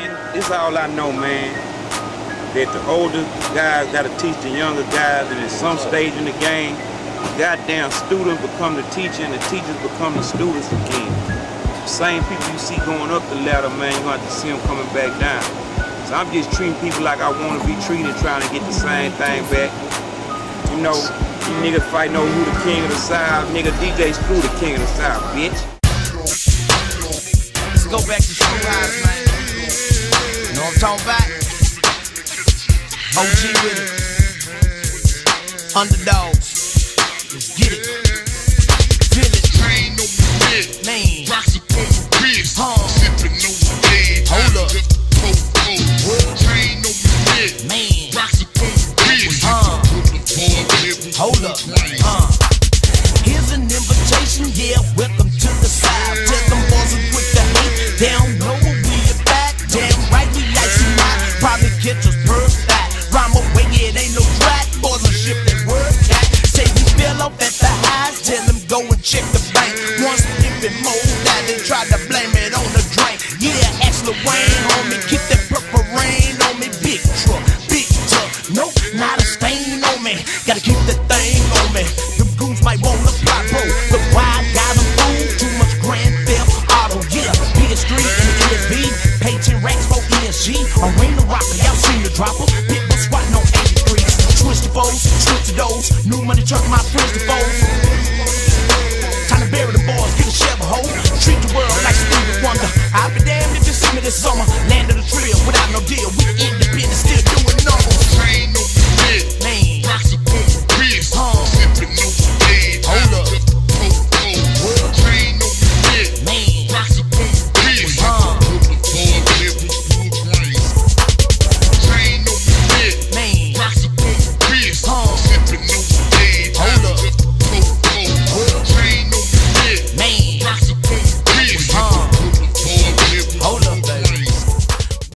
It's all I know, man. That the older guys got to teach the younger guys, and at some stage in the game, the goddamn students become the teacher, and the teachers become the students again. The same people you see going up the ladder, man, you're going to have to see them coming back down. So I'm just treating people like I want to be treated, trying to get the same thing back. You know, you niggas fighting over who the king of the South. Nigga, DJ Screw the king of the South, bitch. Let's go back to Screw House, man. You know what I'm talking about? OG with it. Underdogs. Let's get it. Feel it. Train on the bed. Man. Rocks upon the wrist. Sipping on the bed. Hold up. Train on the bed. Man. Rocks upon the wrist. Hold up. Here's an invitation, yeah. Welcome to the South. Tell them boys who quit the hate. They don't know what we about. Damn right, we like some hot. Probably catch us perfect. Rhyme away, it ain't no track. Boys will ship that word back. Say we fell off at the highs. Tell them go and check the bank. Once if it mold out, they try to blame it on the drink. Yeah, ask Lil Wayne, homie. Keep that purple rain on me. Big truck, big truck. Nope, not a stain on me. Gotta keep that thing on me. Them goons might wanna pop, bro. But why I got them fooled? Too much Grand Theft Auto. Yeah, PS3 and the ESB. Pay 10 racks for ESG. Arena Rocker, y'all seen the dropper. Squatting on 83s, twist the foes, switch the doors. New money truck, my friends the foes. Time to bury the boys, get a shovel hole. Treat the world like Stevie Wonder. I'll be damned if you see me this summer.